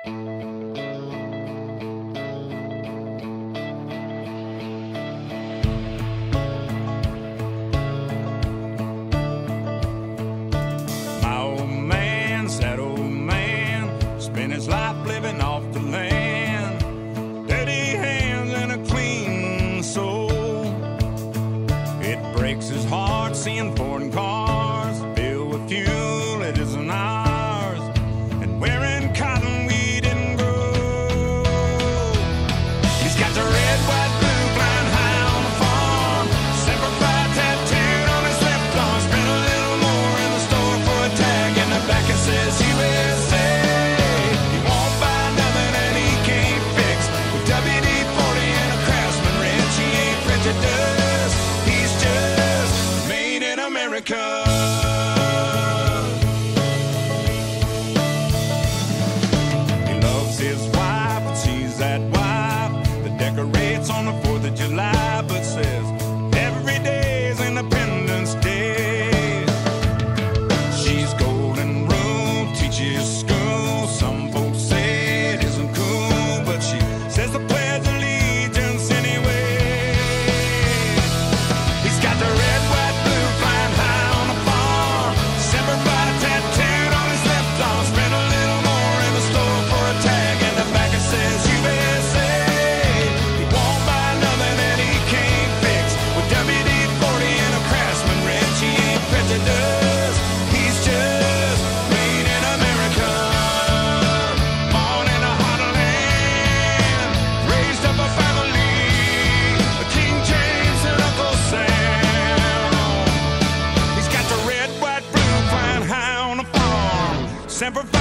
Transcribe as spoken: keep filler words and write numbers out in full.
My old man, sad old man, spent his life living off the land. Dirty hands and a clean soul. It breaks his heart seeing foreign cars filled with fuel it isn't ours, and wearing cotton we didn't grow. He's got the red, white, blue flying high on the farm, Semper Fi tattooed on his left arm. Spent a little more in the store for a tag, and the back it says U S A. He won't buy nothing and he can't fix, with W D forty and a Craftsman wrench. He ain't prejudiced, he's just made in America. He loves his wife, but she's that wife that decorates on the fourth of July, but says every day is Independence Day. She's golden rule, teaches school. Some folks say it isn't cool, but she says the pledge of allegiance anyway. He's got the red, white, blue flying high on the farm, Semper Fi tattooed on his left arm. Spent a little more in the store for a tag, and the back it says U S A. He won't buy nothing that he can't fix, with W D forty and a Craftsman wrench. He ain't prejudiced, he's just made in America. Born in a hot land, raised up a family, King James and Uncle Sam. He's got the red, white, blue flying high on the farm, Semper Fi